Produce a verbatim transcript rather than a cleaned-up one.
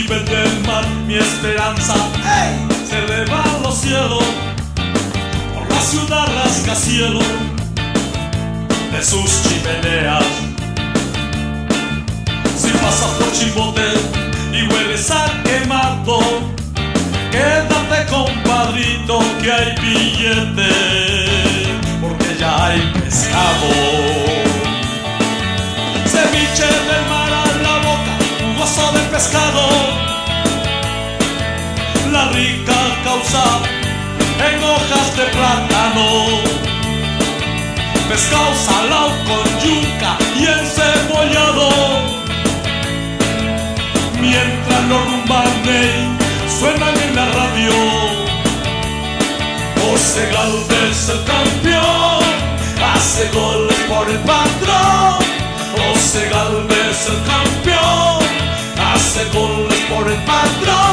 nivel del mar, mi esperanza, ¡ey!, se eleva a los cielos. Por la ciudad rascacielos de sus chimeneas. Si pasas por Chimbote y hueles a quemado, quédate, compadrito, que hay billete, porque ya hay pescado. Ceviche del mar a la boca, jugoso de pescado, la rica causa en hojas de plátano, pescado salado con yuca y encebollado, mientras los rumbaney suenan en la radio. José Galvez el campeón, hace goles por el patrón. José Galvez el campeón, hace goles por el patrón.